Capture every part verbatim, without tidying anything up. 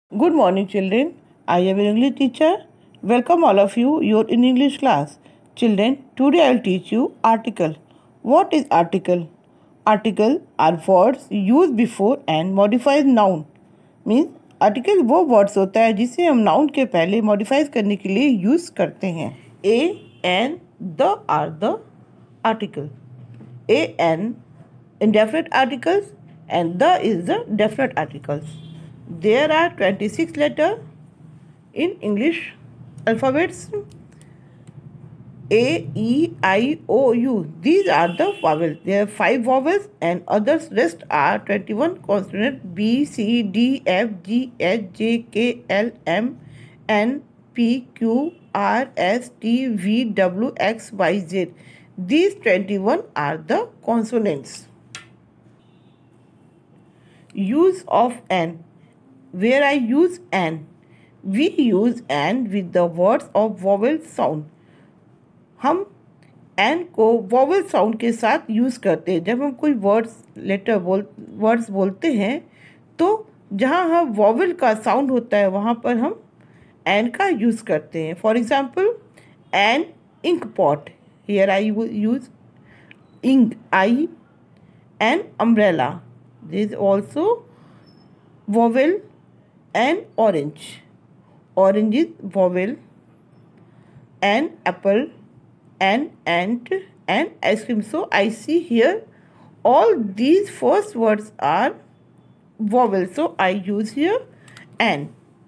Good morning, children. I am your English teacher. Welcome all of you. You're in English class. Children, today I will teach you article. What is article? Article are words used before and modifies noun. Means article वो words होता है जिसे हम noun के पहले modify करने के लिए use करते हैं. A and the are the article. A and indefinite articles and the is the definite articles. There are twenty-six letters in English alphabets. A, E, I, O, U. These are the vowels. There are five vowels and others rest are twenty-one consonants. B, C, D, F, G, H, J, K, L, M, N, P, Q, R, S, T, V, W, X, Y, Z. These twenty-one are the consonants. Use of an. Where I use an. We use an with the words of vowel sound. हम an को vowel sound के साथ use करते हैं. जब हम कोई words letter बोल वर्ड्स बोलते हैं तो जहाँ हम वॉवल का साउंड होता है वहाँ पर हम एन का यूज़ करते हैं. For example an ink pot. Here I use ink I. An umbrella. This is also vowel. An orange. Orange is vowel. An apple. An ant. An ice cream. So I see here all these first words are vowels. So I use here an.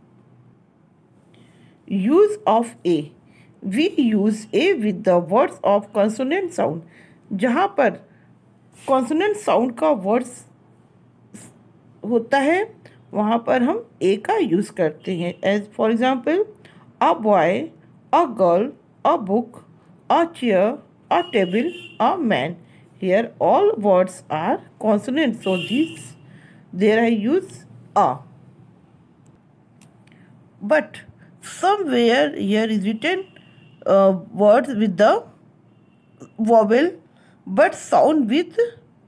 Use of a. We use a with the words of consonant sound. जहाँ पर consonant sound का words होता है वहाँ पर हम ए का use करते हैं. As for example a boy, a girl, a book, a chair, a table, a man. Here all words are consonant. So this there I use a. But somewhere here is written words with the vowel but sound with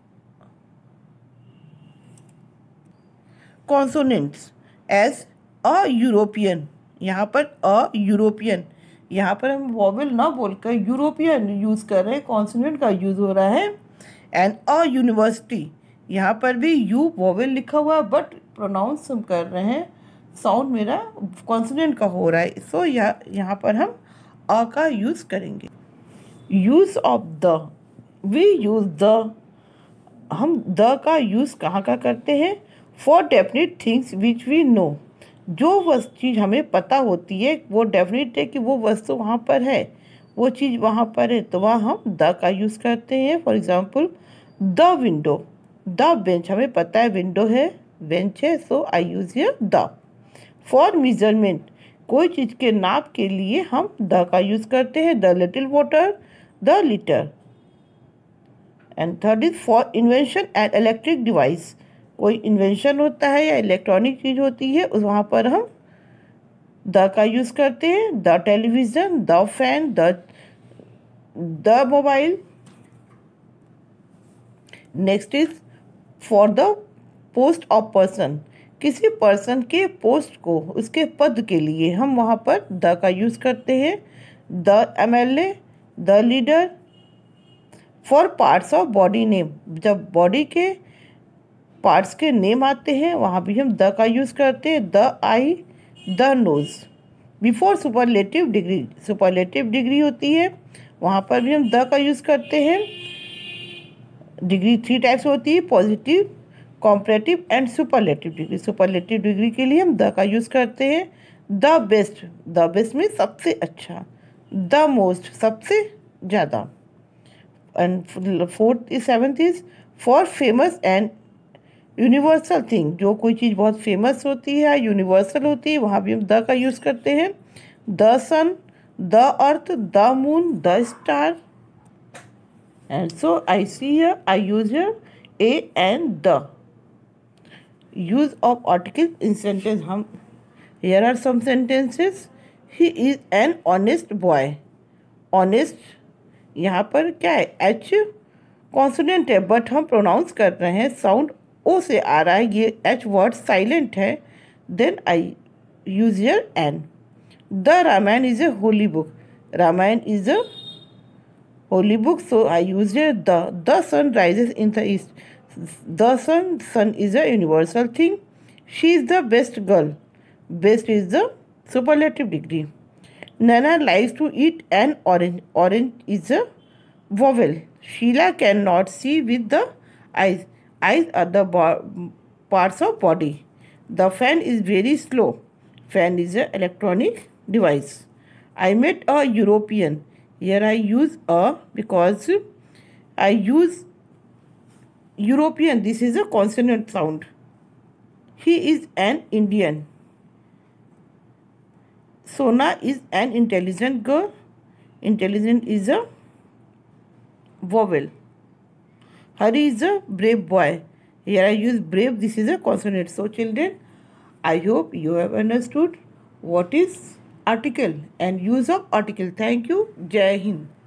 consonants. As a European. यहाँ पर अ European. यहाँ पर हम vowel ना बोलकर European use कर रहे हैं. कॉन्सोनेंट का यूज़ हो रहा है. And a university. यहाँ पर भी यू वॉवेल लिखा हुआ है बट प्रोनाउंस हम कर रहे हैं. साउंड मेरा कॉन्सोनेंट का हो रहा है. सो यहाँ यहाँ पर हम अ का यूज़ करेंगे. Use of the. We use the. हम द का यूज़ कहाँ का करते हैं? For definite things which we know. जो वह चीज़ हमें पता होती है वो डेफिनेट है कि वो वस्तु वहाँ पर है, वो चीज़ वहाँ पर है, तो वहाँ हम द का यूज़ करते हैं. For example the window. The bench. हमें पता है विंडो है, बेंच है. So I use here the. For measurement. कोई चीज़ के नाप के लिए हम द का यूज़ करते हैं. The little water, the litre. And third is for invention and electric device. कोई इन्वेंशन होता है या इलेक्ट्रॉनिक चीज़ होती है उस वहाँ पर हम द का यूज़ करते हैं. The television, the fan, the the mobile. Next is for the post of person. किसी पर्सन के पोस्ट को, उसके पद के लिए हम वहाँ पर द का यूज़ करते हैं. The M L A, the leader. For parts of body name. जब बॉडी के पार्ट्स के नेम आते हैं वहाँ भी हम द का यूज़ करते हैं. The eye, the nose. Before superlative degree. Superlative degree होती है वहाँ पर भी हम द का यूज़ करते हैं. डिग्री थ्री टाइप्स होती है: positive, comparative and superlative degree. Superlative degree के लिए हम द का यूज़ करते हैं. The best. द बेस्ट में सबसे अच्छा. द मोस्ट सबसे ज़्यादा. And fourth is seventh is for famous and universal thing. जो कोई चीज़ बहुत फेमस होती है, यूनिवर्सल होती है, वहाँ भी हम द का यूज़ करते हैं. The sun, the earth, the moon, the star. And so I see here I use here a and the. Use of article in sentence. हम here are some sentences. He is an honest boy. Honest यहाँ पर क्या है? H consonant है but हम pronounce कर रहे हैं, साउंड ओ से आ रहा है. ये एच वर्ड साइलेंट है. then I use here an. The Ramayana is a holy book. Ramayana is a holy book, so I use here the. The sun rises in the east. The sun, sun is a universal thing. She is the best girl. Best is the superlative degree. Nana likes to eat an orange. Orange is a vowel. Sheila cannot see with the eyes. Eyes are the parts of body. The fan is very slow. Fan is an electronic device. I met a European. Here I use a because I use European. This is a consonant sound. He is an Indian. Sona is an intelligent girl. Intelligent is a vowel. Hari is a brave boy. Here I use brave. This is a consonant. So children, I hope you have understood what is article and use of article. Thank you. Jai Hind.